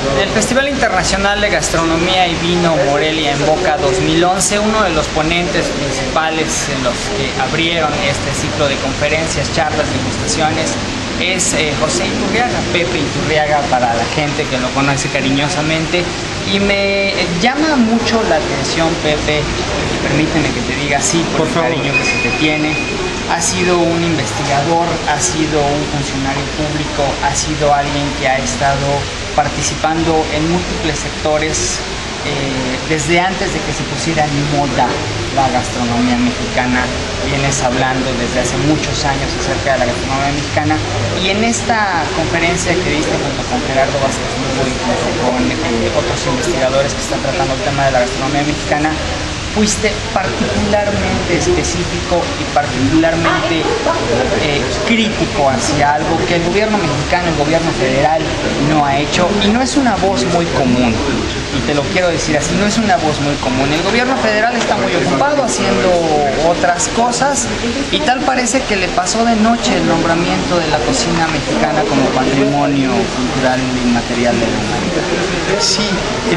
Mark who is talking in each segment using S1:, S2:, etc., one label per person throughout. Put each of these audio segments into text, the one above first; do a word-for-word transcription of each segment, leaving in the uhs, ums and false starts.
S1: El Festival Internacional de Gastronomía y Vino Morelia en Boca dos mil once, uno de los ponentes principales en los que abrieron este ciclo de conferencias, charlas, degustaciones, es eh, José Iturriaga, Pepe Iturriaga para la gente que lo conoce cariñosamente. Y me llama mucho la atención, Pepe, y permíteme que te diga así por, por el cariño que se te tiene. Ha sido un investigador, ha sido un funcionario público, ha sido alguien que ha estado participando en múltiples sectores eh, desde antes de que se pusiera en moda la gastronomía mexicana. Vienes hablando desde hace muchos años acerca de la gastronomía mexicana, y en esta conferencia que diste junto con Gerardo Vázquez Lugo y junto con eh, otros investigadores que están tratando el tema de la gastronomía mexicana, fuiste particularmente específico y particularmente eh, crítico hacia algo que el gobierno mexicano, el gobierno federal no ha hecho, y no es una voz muy común, y te lo quiero decir así, no es una voz muy común. El gobierno federal está muy ocupado haciendo otras cosas, y tal parece que le pasó de noche el nombramiento de la cocina mexicana como patrimonio cultural inmaterial de la humanidad.
S2: Sí,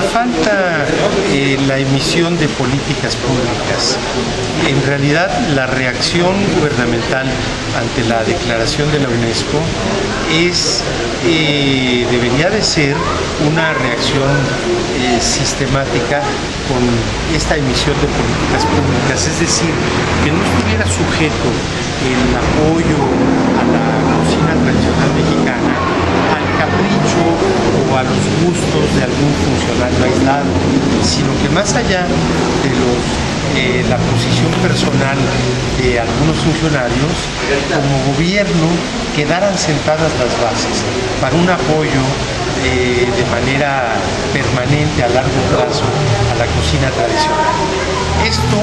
S2: falta eh, la emisión de políticas públicas. En realidad, la reacción gubernamental ante la declaración de la UNESCO es, eh, debería de ser una reacción eh, sistemática con esta emisión de políticas públicas, es decir, que no estuviera sujeto el apoyo a la cocina tradicional mexicana al capricho o a los gustos de algún funcionario aislado, sino que más allá de los, eh, la posición personal de algunos funcionarios, como gobierno quedaran sentadas las bases para un apoyo eh, de manera permanente a largo plazo a la cocina tradicional. Esto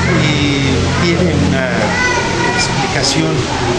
S2: eh, tiene una explicación.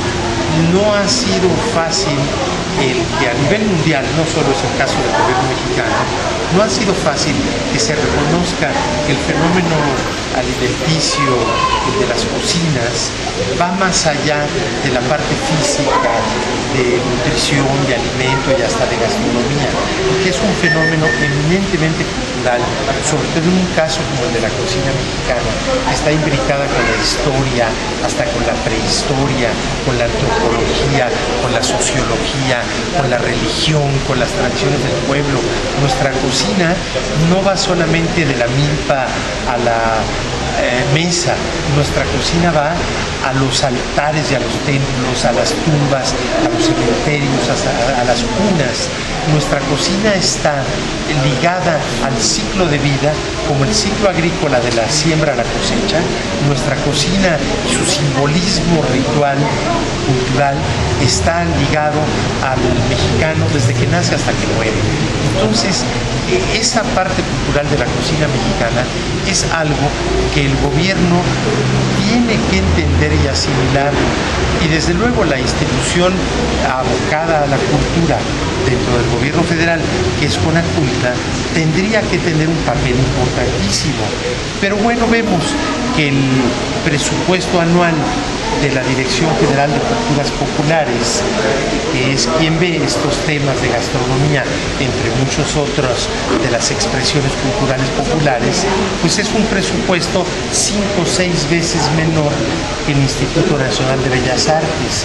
S2: No ha sido fácil el que a nivel mundial, no solo es el caso del gobierno mexicano, no ha sido fácil que se reconozca que el fenómeno alimenticio de las cocinas va más allá de la parte física, de nutrición, de alimento y hasta de gastronomía, que es un fenómeno eminentemente cultural, sobre todo en un caso como el de la cocina mexicana, que está imbricada con la historia, hasta con la prehistoria, con la antropología, con la sociología, con la religión, con las tradiciones del pueblo. Nuestra cocina no va solamente de la milpa a la eh, mesa, nuestra cocina va a los altares y a los templos, a las tumbas, a los cementerios, a, a las cunas. Nuestra cocina está ligada al ciclo de vida, como el ciclo agrícola de la siembra a la cosecha. Nuestra cocina y su simbolismo ritual, cultural, está ligado al mexicano desde que nace hasta que muere. Entonces, esa parte cultural de la cocina mexicana es algo que el gobierno tiene que entender y asimilar, y desde luego la institución abocada a la cultura dentro del gobierno federal, que es Conaculta, tendría que tener un papel importantísimo. Pero bueno, vemos que el presupuesto anual de la Dirección General de Culturas Populares, que es quien ve estos temas de gastronomía, entre muchos otros de las expresiones culturales populares, pues es un presupuesto cinco o seis veces menor que el Instituto Nacional de Bellas Artes.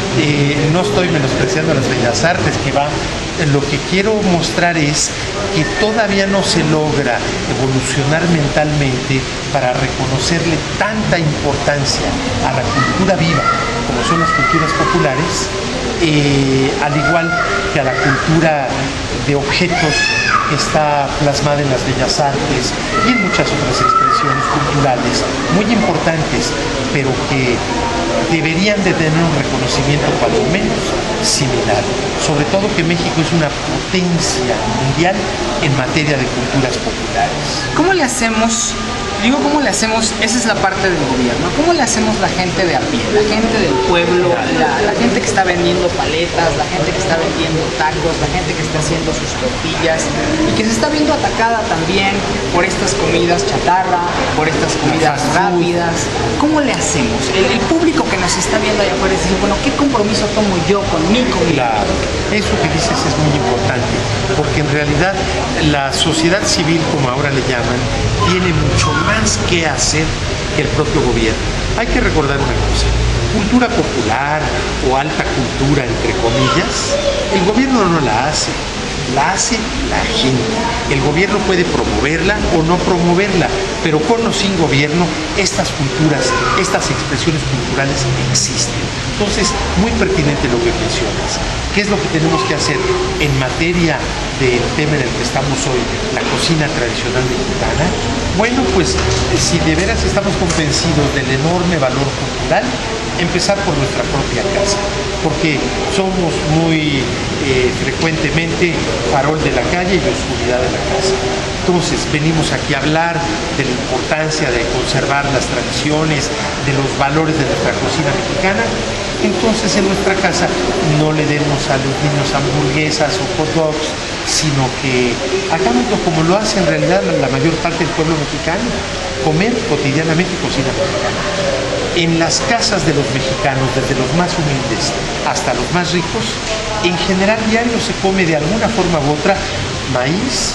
S2: Eh, no estoy menospreciando las Bellas Artes, que va, lo que quiero mostrar es que todavía no se logra evolucionar mentalmente para reconocerle tanta importancia a la cultura viva, como son las culturas populares, eh, al igual que a la cultura de objetos que está plasmada en las bellas artes y en muchas otras expresiones culturales muy importantes, pero que deberían de tener un reconocimiento cuando menos similar, sobre todo que México es una potencia mundial en materia de culturas populares.
S1: ¿Cómo le hacemos Digo, ¿cómo le hacemos? Esa es la parte del gobierno. ¿Cómo le hacemos la gente de a pie? La gente del pueblo, la, la gente que está vendiendo paletas, la gente que está vendiendo tacos, la gente que está haciendo sus tortillas y que se está viendo atacada también por estas comidas chatarra, por estas comidas rápidas. ¿Cómo le hacemos? El, el público que nos está viendo allá afuera dice, bueno, ¿qué compromiso tomo yo con mi comida?
S2: Claro, eso que dices es muy importante, porque en realidad la sociedad civil, como ahora le llaman, tiene mucho más que hacer que el propio gobierno. Hay que recordar una cosa: cultura popular o alta cultura, entre comillas, el gobierno no la hace, la hace la gente. El gobierno puede promoverla o no promoverla, pero con o sin gobierno, estas culturas, estas expresiones culturales existen. Entonces, muy pertinente lo que mencionas. ¿Qué es lo que tenemos que hacer en materia del tema en el que estamos hoy, la cocina tradicional mexicana? Bueno, pues si de veras estamos convencidos del enorme valor cultural, empezar por nuestra propia casa, porque somos muy eh, frecuentemente farol de la calle y oscuridad de la casa. Entonces venimos aquí a hablar de la importancia de conservar las tradiciones, de los valores de nuestra cocina mexicana. Entonces en nuestra casa no le demos a los niños hamburguesas o hot dogs, sino que hagámoslo como lo hace en realidad la mayor parte del pueblo mexicano: comer cotidianamente cocina mexicana. En las casas de los mexicanos, desde los más humildes hasta los más ricos, en general diario se come de alguna forma u otra maíz,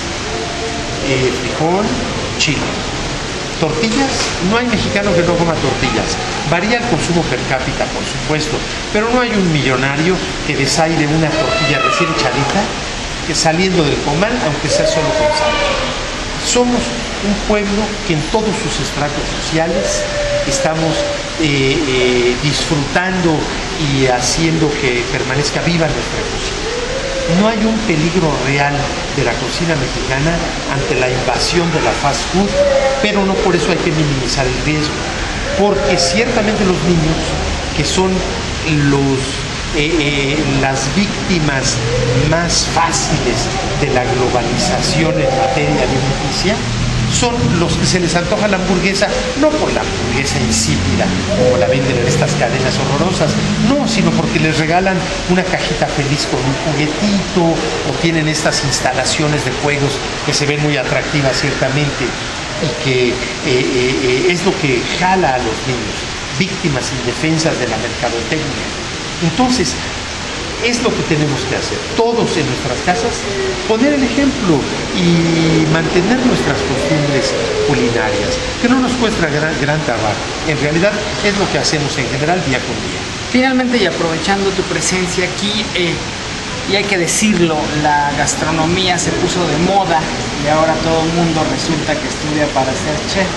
S2: eh, frijol, chile. Tortillas, no hay mexicano que no coma tortillas. Varía el consumo per cápita, por supuesto, pero no hay un millonario que desaire una tortilla recién echadita, que saliendo del comal, aunque sea solo con sal. Somos un pueblo que en todos sus estratos sociales estamos eh, eh, disfrutando y haciendo que permanezca viva nuestra cocina. No hay un peligro real de la cocina mexicana ante la invasión de la fast food, pero no por eso hay que minimizar el riesgo, porque ciertamente los niños, que son los, eh, eh, las víctimas más fáciles de la globalización en materia alimenticia, son los que se les antoja la hamburguesa, no por la hamburguesa insípida, como la venden en estas cadenas horrorosas, no, sino porque les regalan una cajita feliz con un juguetito, o tienen estas instalaciones de juegos que se ven muy atractivas ciertamente, y que eh, eh, es lo que jala a los niños, víctimas indefensas de la mercadotecnia. Entonces, es lo que tenemos que hacer, todos en nuestras casas, poner el ejemplo y mantener nuestras costumbres culinarias, que no nos cuesta gran, gran trabajo. En realidad es lo que hacemos en general día con día.
S1: Finalmente, y aprovechando tu presencia aquí, eh, y hay que decirlo, la gastronomía se puso de moda y ahora todo el mundo resulta que estudia para ser chef,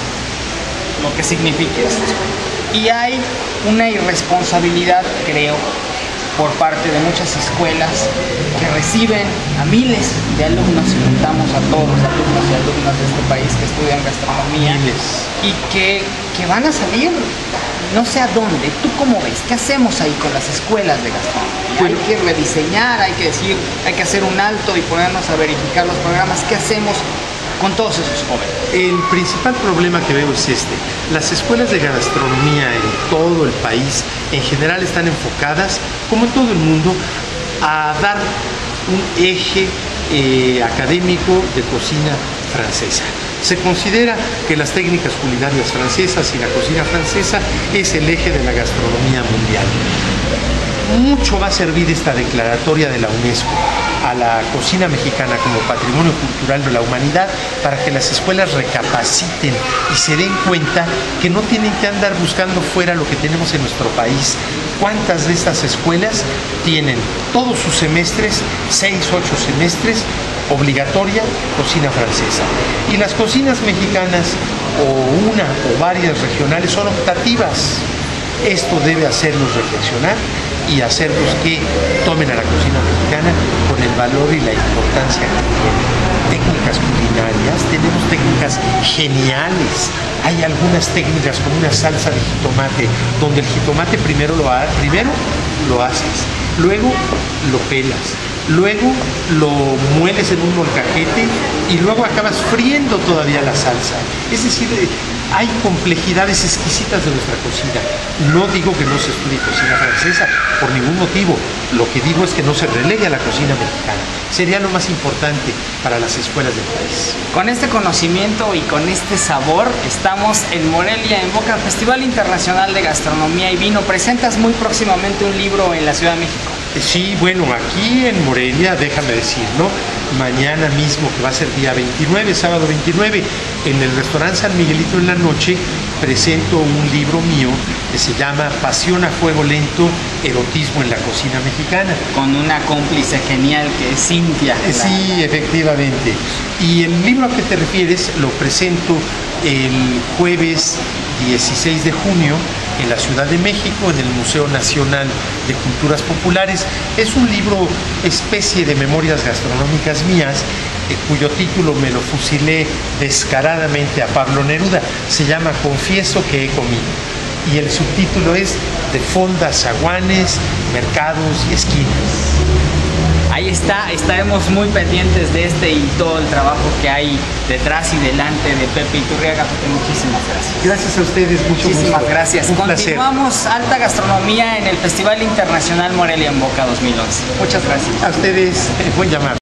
S1: lo que significa esto. Y hay una irresponsabilidad, creo, por parte de muchas escuelas que reciben a miles de alumnos, y juntamos a todos los alumnos y alumnas de este país que estudian gastronomía,
S2: miles.
S1: y que, que van a salir no sé a dónde. ¿Tú cómo ves? ¿Qué hacemos ahí con las escuelas de gastronomía? Bueno, hay que rediseñar, hay que decir, hay que hacer un alto y ponernos a verificar los programas. ¿Qué hacemos con todos esos jóvenes?
S2: El principal problema que veo es este: las escuelas de gastronomía en todo el país en general están enfocadas, como en todo el mundo, a dar un eje eh, académico de cocina francesa. Se considera que las técnicas culinarias francesas y la cocina francesa es el eje de la gastronomía mundial. Mucho va a servir esta declaratoria de la UNESCO a la cocina mexicana como patrimonio cultural de la humanidad, para que las escuelas recapaciten y se den cuenta que no tienen que andar buscando fuera lo que tenemos en nuestro país. ¿Cuántas de estas escuelas tienen todos sus semestres, seis, ocho semestres, obligatoria cocina francesa? Y las cocinas mexicanas, o una o varias regionales, son optativas. Esto debe hacernos reflexionar y hacerlos que tomen a la cocina mexicana con el valor y la importancia que tiene. Técnicas culinarias, tenemos técnicas geniales. Hay algunas técnicas como una salsa de jitomate, donde el jitomate primero lo, ha, primero lo haces, luego lo pelas, luego lo mueles en un molcajete y luego acabas friendo todavía la salsa. Es decir, hay complejidades exquisitas de nuestra cocina. No digo que no se estudie cocina francesa, por ningún motivo. Lo que digo es que no se relegue a la cocina mexicana. Sería lo más importante para las escuelas del país.
S1: Con este conocimiento y con este sabor, estamos en Morelia en Boca, Festival Internacional de Gastronomía y Vino. Presentas muy próximamente un libro en la Ciudad de México.
S2: Sí, bueno, aquí en Morelia, déjame decir, ¿no? Mañana mismo, que va a ser día veintinueve, sábado veintinueve, en el restaurante San Miguelito en la noche, presento un libro mío que se llama Pasión a Fuego Lento, Erotismo en la Cocina Mexicana.
S1: Con una cómplice genial que es Cintia.
S2: Sí,
S1: la...
S2: efectivamente. Y el libro a que te refieres lo presento el jueves dieciséis de junio en la Ciudad de México, en el Museo Nacional de Culturas Populares. Es un libro especie de memorias gastronómicas mías, eh, cuyo título me lo fusilé descaradamente a Pablo Neruda. Se llama Confieso que he comido. Y el subtítulo es De fondas, zaguanes, mercados y esquinas.
S1: Ahí está, estaremos muy pendientes de este y todo el trabajo que hay detrás y delante de Pepe Iturriaga. Muchísimas gracias.
S2: Gracias a ustedes, mucho
S1: Muchísimas
S2: gusto.
S1: gracias.
S2: Un
S1: Continuamos
S2: placer.
S1: Alta Gastronomía en el Festival Internacional Morelia en Boca dos mil once. Muchas gracias.
S2: A ustedes, buen llamado.